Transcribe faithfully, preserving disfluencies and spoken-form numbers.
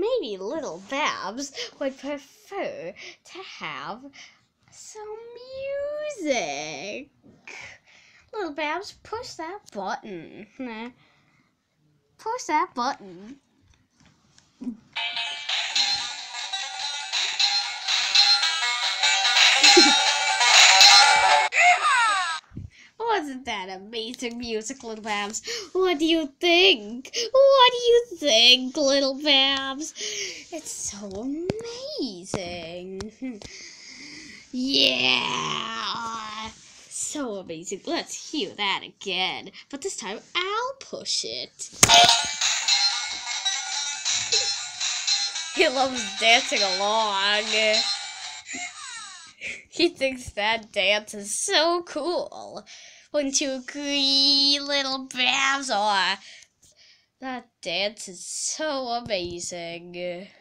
maybe little Babs would prefer to have some music. Little Babs, push that button. Push that button. Wasn't that amazing music, Little Babs? What do you think? What do you think, Little Babs? It's so amazing. Yeah. So amazing. Let's hear that again. But this time, I'll push it. He loves dancing along. He thinks that dance is so cool. Wouldn't you agree, Little Babs? Oh, that dance is so amazing.